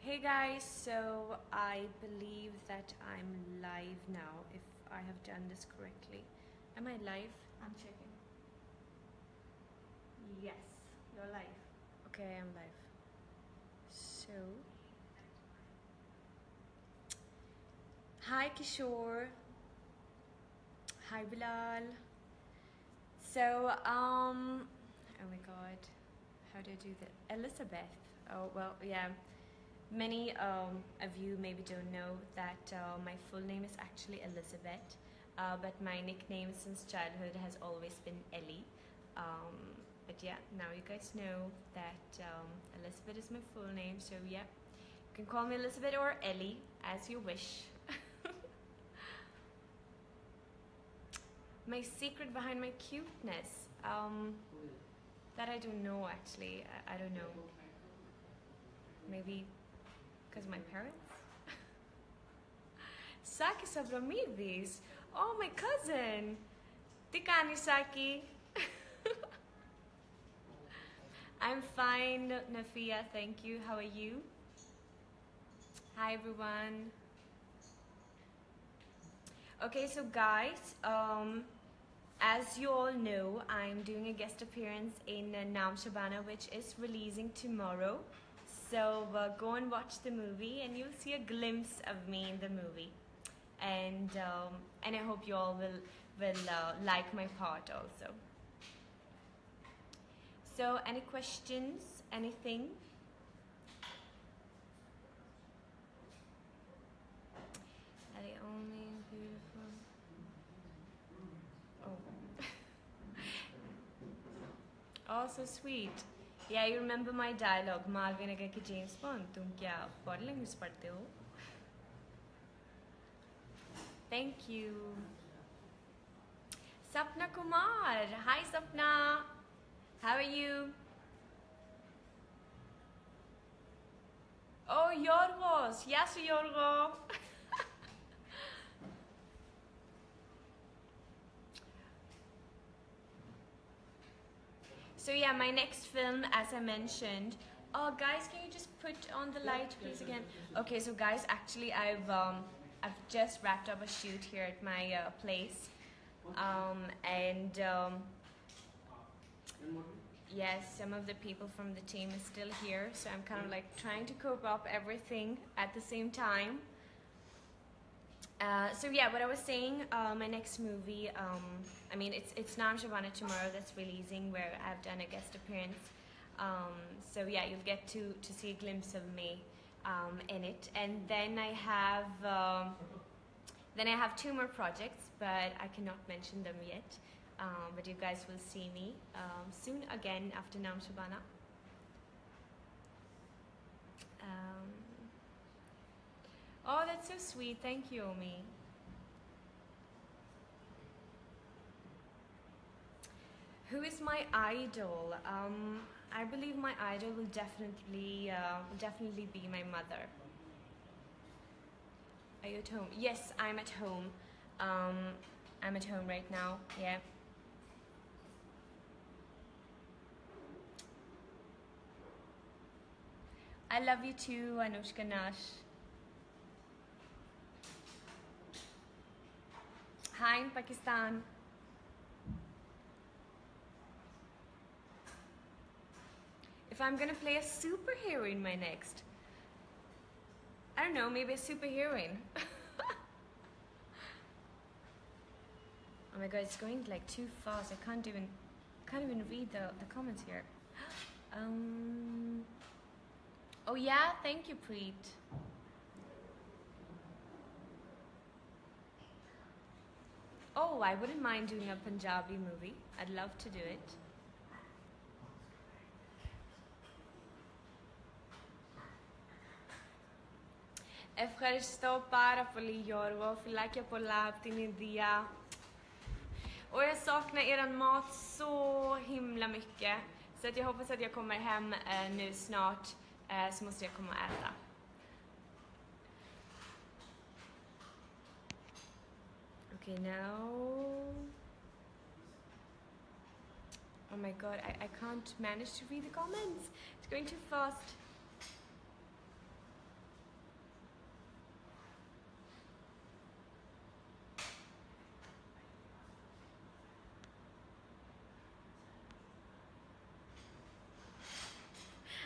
Hey guys, so I believe that I'm live now, if I have done this correctly. Am I live? I'm checking. Yes, you're live. Okay, I'm live. So, hi Kishore. Hi Bilal. So, oh my god, how do I do that? Elizabeth. Oh, well, yeah. Many of you maybe don't know that my full name is actually Elizabeth, but my nickname since childhood has always been Ellie. But yeah, now you guys know that Elizabeth is my full name, so yeah, you can call me Elizabeth or Ellie as you wish. My secret behind my cuteness, that I don't know actually. I don't know. Maybe because my parents. Saki Sabramidis. Oh, my cousin. Tikani Saki. I'm fine, Nafia. Thank you. How are you? Hi, everyone. Okay, so guys, as you all know, I'm doing a guest appearance in Naam Shabana, which is releasing tomorrow. So go and watch the movie, and you'll see a glimpse of me in the movie. And I hope you all will like my part also. So, any questions? Anything? Are they only beautiful? Oh. Oh, so sweet. Yeah, you remember my dialogue. Malvin अगर कि James Bond, तुम क्या body language पढ़ते हो? Thank you. Sapna Kumar. Hi, Sapna. How are you? Oh, Yorgos. Yes, Yorgo. So yeah, my next film, as I mentioned. Oh, guys, can you just put on the light, please, again? Okay, so guys, actually, I've just wrapped up a shoot here at my place, and yes, some of the people from the team is still here, so I'm kind of like trying to cope up everything at the same time. So yeah, what I was saying, my next movie, I mean, it's Naam Shabana tomorrow that's releasing, where I've done a guest appearance. So yeah, you'll get to see a glimpse of me in it, and then I have two more projects, but I cannot mention them yet. But you guys will see me soon again after Naam Shabana. Oh, that's so sweet. Thank you, Omi. Who is my idol? I believe my idol will definitely be my mother. Are you at home? Yes, I'm at home. I'm at home right now. Yeah. I love you too, Anushka Nash. Hi in Pakistan. If I'm gonna play a superhero in my next, I don't know, maybe a superheroine. Oh my god, it's going like too fast. I can't even read the comments here. Oh yeah, thank you, Preet. Oh, I wouldn't mind doing a Punjabi movie. I'd love to do it. Ευχαριστώ πάρα πολύ, Γιώργο. Φιλάκια πολλά από την Ινδία. Och jag saknar eran mat så himla mycket. Så att jag hoppas att jag kommer hem nu snart, så måste jag komma och äta. Okay, now... Oh my god, I can't manage to read the comments. It's going too fast.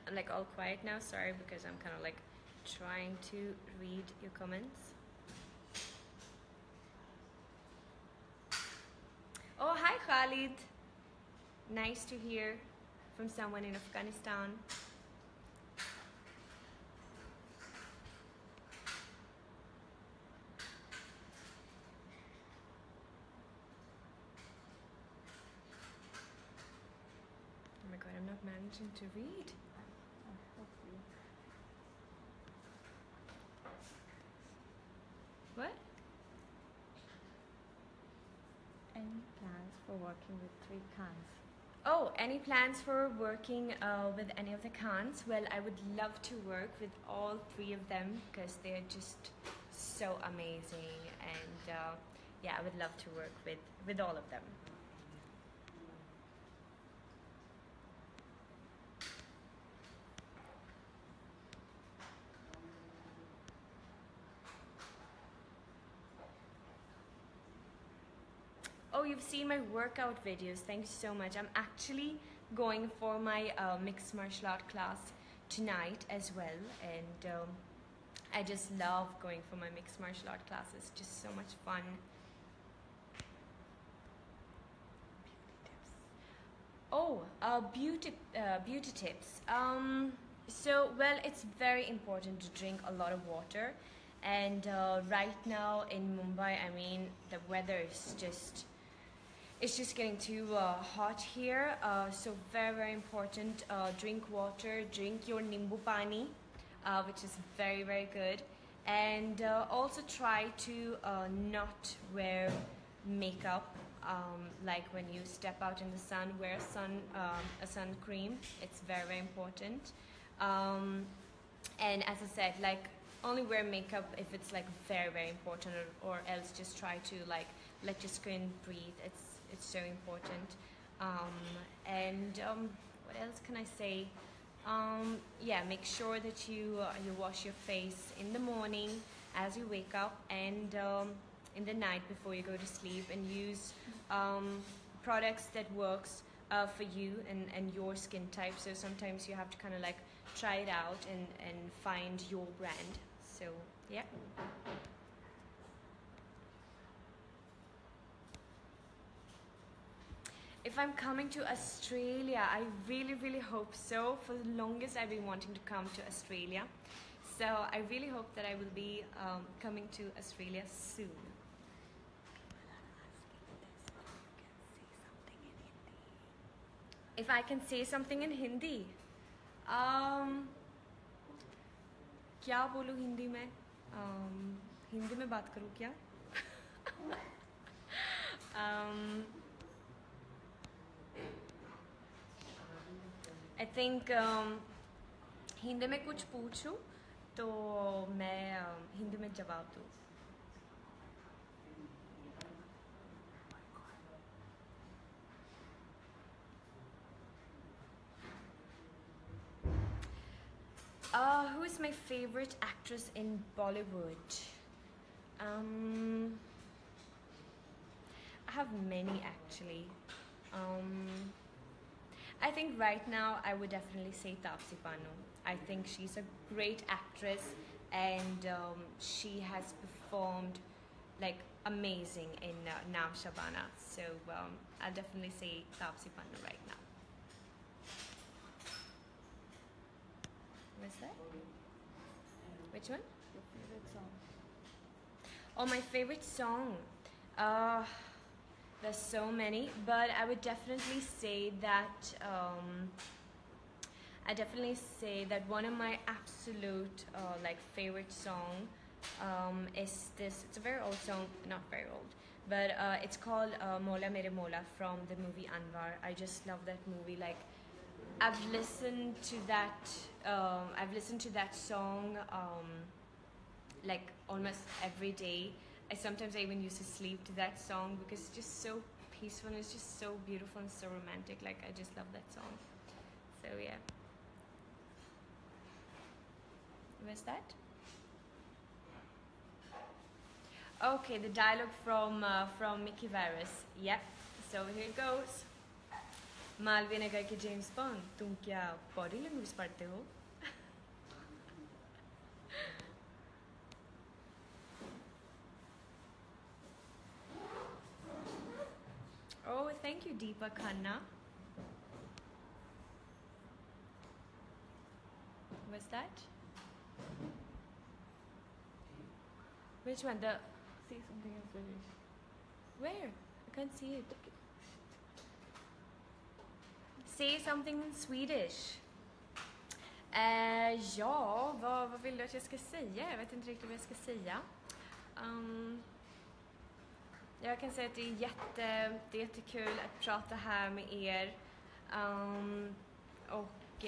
I'm like all quiet now. Sorry, because I'm kind of like trying to read your comments. Oh, hi Khalid. Nice to hear from someone in Afghanistan. Oh my god, I'm not managing to read. What? Any plans for working with 3 Khans? Oh, any plans for working with any of the Khans? Well, I would love to work with all 3 of them because they're just so amazing, and yeah, I would love to work with all of them. Oh, you've seen my workout videos. Thank you so much. I'm actually going for my mixed martial art class tonight as well, and I just love going for my mixed martial art classes. Just so much fun. Oh, beauty tips. So, well, it's very important to drink a lot of water, and right now in Mumbai, I mean, the weather is just, it's just getting too hot here. So very important. Drink water. Drink your nimbu pani, which is very good. And also try to not wear makeup. Like when you step out in the sun, wear a sun cream. It's very important. And as I said, like only wear makeup if it's like very important, or else just try to like let your skin breathe. It's so important. And what else can I say? Yeah, make sure that you wash your face in the morning as you wake up, and in the night before you go to sleep, and use products that works for you and your skin type. So sometimes you have to kind of like try it out and find your brand. So yeah. If I'm coming to Australia, I really hope so. For the longest, I've been wanting to come to Australia. So I really hope that I will be coming to Australia soon. If I can say something in Hindi, क्या बोलूँ हिंदी में? हिंदी में बात करूँ क्या? I think Hindi में कुछ पूछूं तो मैं हिंदी में जवाब दूँ. Who is my favorite actress in Bollywood? I have many actually. I think right now I would definitely say Taapsee Pannu. I think she's a great actress, and she has performed like amazing in Naam Shabana. So I'll definitely say Taapsee Pannu right now. What's that? Which one? Your favorite song? Oh, my favorite song. There's so many, but I would definitely say that one of my absolute like favorite song is this. It's a very old song, not very old, but it's called Mola Mere Mola from the movie Anwar. I just love that movie. Like I've listened to that song like almost every day. Sometimes I even used to sleep to that song because it's just so peaceful and it's just so beautiful and so romantic. Like I just love that song. So yeah. Where's that? Okay, the dialogue from Mickey Virus. Yep. So here it goes. Malviya ने कहा कि James bond तुम क्या body language पढ़ते हो? Oh, thank you, Deepa Khanna. What's that? Which one? The Say something in Swedish. where? I can't see it. Say something in Swedish. Ja, vad vill du att jag ska säga? Jag vet inte riktigt vad jag ska säga. Jag kan säga att det är jättekul att prata här med er. Och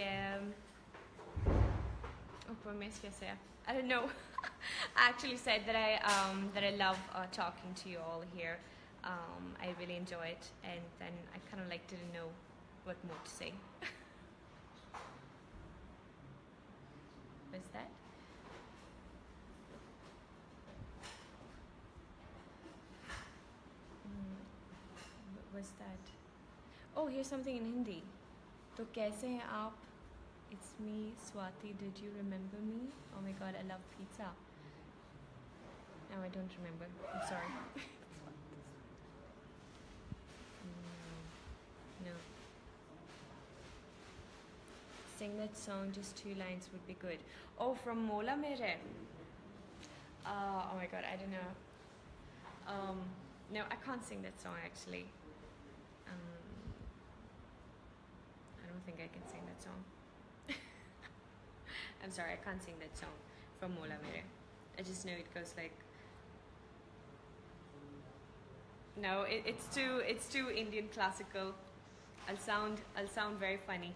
vad mer ska jag säga? I don't know. I actually said that I love talking to you all here. I really enjoy it, and then I kind of like didn't know what more to say. What's that? What's that? Oh, here's something in Hindi. तो कैसे हैं आप? It's me, Swati. Did you remember me? Oh my God, I love pizza. No, I don't remember. I'm sorry. No. Sing that song, just 2 lines would be good. Oh, from Mola Mere. Oh my God, I don't know. No, I can't sing that song actually. I don't think I can sing that song. I'm sorry, I can't sing that song from Mola Mere. I just know it goes like. No, it's too Indian classical. I'll sound very funny.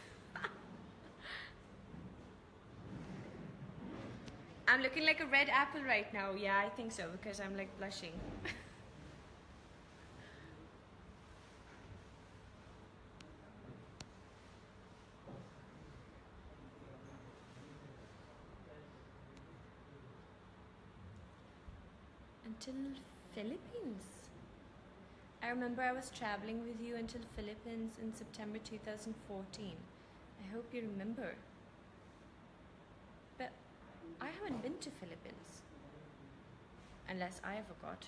I'm looking like a red apple right now. Yeah, I think so because I'm like blushing. Until Philippines. I remember I was traveling with you until Philippines in September 2014. I hope you remember. But I haven't been to Philippines. Unless I forgot.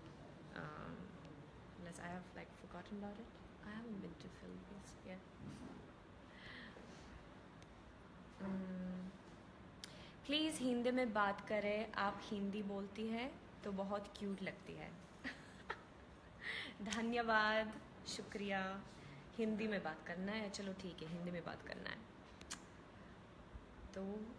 Unless I have like forgotten about it. I haven't been to Philippines yet. Please Hindi में बात करें. आप हिंदी बोलती है तो बहुत cute लगती है. धन्यवाद, शुक्रिया. हिंदी में बात करना है. चलो ठीक है, हिंदी में बात करना है. तो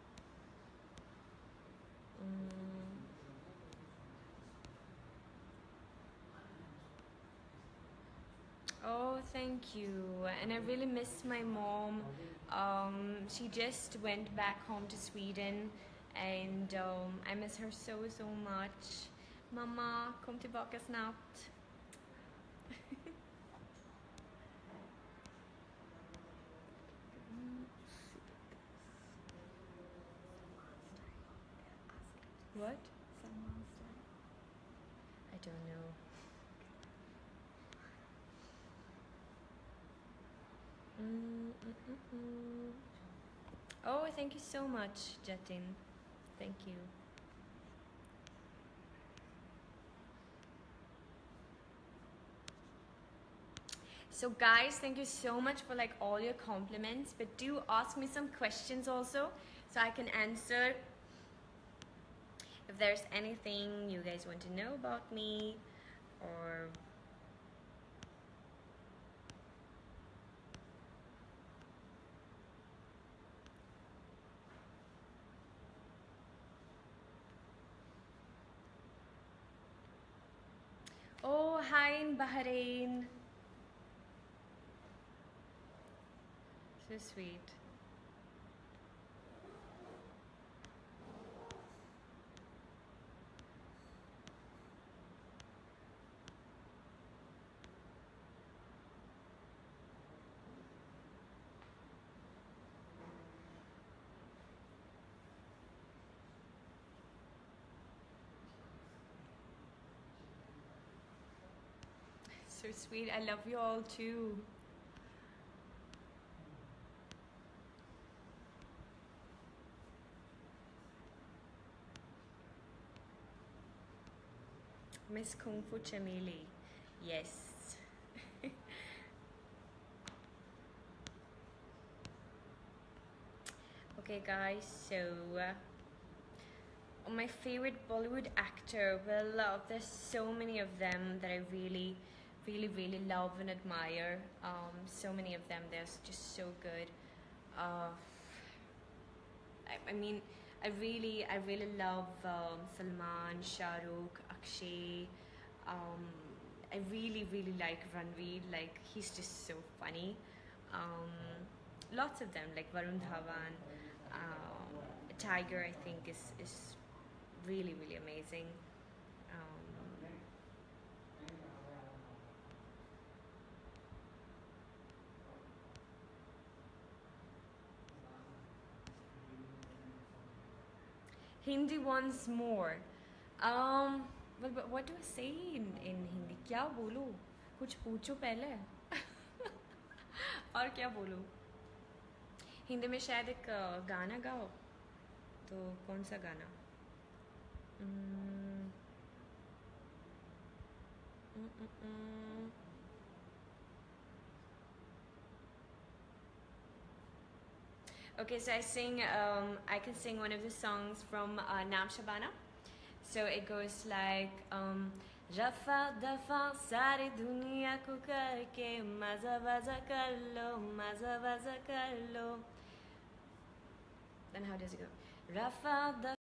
Oh, thank you. And I really miss my mom. She just went back home to Sweden, and I miss her so much. Mamma, kom tillbaka snabbt. What? Some monster. I don't know. Oh, thank you so much, Jatin. Thank you. So guys, thank you so much for like all your compliments, but do ask me some questions also so I can answer. If there's anything you guys want to know about me, or oh, hi in Bahrain. So sweet. So sweet. I love you all too. Miss Kung Fu Chameli. Yes. Okay, guys, so my favorite Bollywood actor, well, there's so many of them that I really, really, really love and admire. So many of them, they're just so good. I mean, I really love Salman, Shah Rukh, Akshay. I really, really like Ranveer. Like, he's just so funny. Lots of them, like Varun Dhawan, Tiger, I think is really, really amazing. Um, Hindi once more. Well, but what do I say in Hindi? क्या बोलूँ? कुछ पूछो पहले. और क्या बोलूँ? हिंदी में शायद एक गाना गाओ. तो कौन सा गाना? Mm, mm, mm, mm. Okay, so I can sing one of the songs from Naam Shabana. So it goes like, Rafa dafa sari duniya ko karke maza waza kar lo, maza waza kar lo. Then how does it go? Rafa